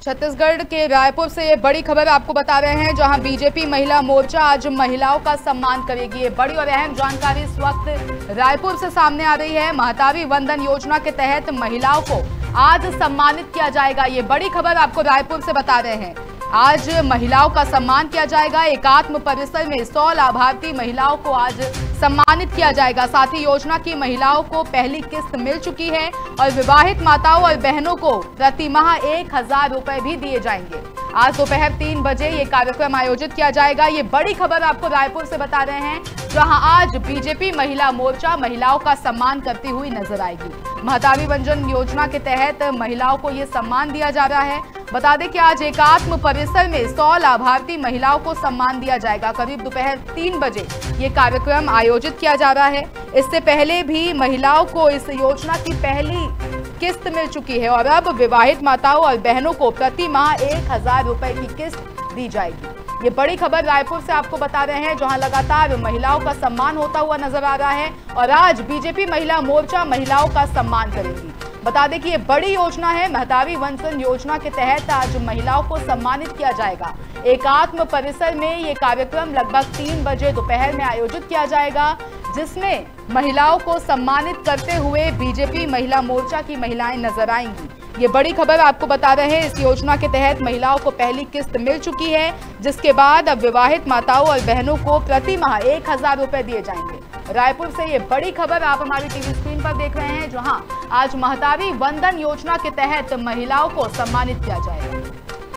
छत्तीसगढ़ के रायपुर से ये बड़ी खबर आपको बता रहे हैं, जहां बीजेपी महिला मोर्चा आज महिलाओं का सम्मान करेगी। ये बड़ी और अहम जानकारी इस वक्त रायपुर से सामने आ रही है। महतारी वंदन योजना के तहत महिलाओं को आज सम्मानित किया जाएगा। ये बड़ी खबर आपको रायपुर से बता रहे हैं। आज महिलाओं का सम्मान किया जाएगा। एकात्म परिसर में 100 लाभार्थी महिलाओं को आज सम्मानित किया जाएगा। साथ ही योजना की महिलाओं को पहली किस्त मिल चुकी है और विवाहित माताओं और बहनों को प्रति माह 1000 रुपए भी दिए जाएंगे। आज दोपहर 3 बजे ये कार्यक्रम आयोजित किया जाएगा। ये बड़ी खबर आपको रायपुर से बता रहे हैं, जहां आज बीजेपी महिला मोर्चा महिलाओं का सम्मान करती हुई नजर आएगी। महतारी वंदन योजना के तहत महिलाओं को ये सम्मान दिया जा रहा है। बता दें कि आज एकात्म परिसर में 100 लाभार्थी महिलाओं को सम्मान दिया जाएगा। करीब दोपहर 3 बजे ये कार्यक्रम आयोजित किया जा रहा है। इससे पहले भी महिलाओं को इस योजना की पहली किस्त मिल चुकी है और अब विवाहित माताओं और बहनों को प्रति माह 1000 रुपए की किस्त दी जाएगी। ये बड़ी खबर रायपुर से आपको बता रहे हैं, जहां लगातार महिलाओं का सम्मान होता हुआ नजर आ रहा है और आज बीजेपी महिला मोर्चा महिलाओं का सम्मान करेगी। बता दें कि ये बड़ी योजना है। महतारी वंदन योजना के तहत आज महिलाओं को सम्मानित किया जाएगा। एकात्म परिसर में ये कार्यक्रम लगभग 3 बजे दोपहर में आयोजित किया जाएगा, जिसमें महिलाओं को सम्मानित करते हुए बीजेपी महिला मोर्चा की महिलाएं नजर आएंगी। ये बड़ी खबर आपको बता रहे हैं। इस योजना के तहत महिलाओं को पहली किस्त मिल चुकी है, जिसके बाद अब विवाहित माताओं और बहनों को प्रति माह 1000 रुपए दिए जाएंगे। रायपुर से ये बड़ी खबर आप हमारी टीवी स्क्रीन पर देख रहे हैं, जहां आज महतारी वंदन योजना के तहत महिलाओं को सम्मानित किया जाएगा।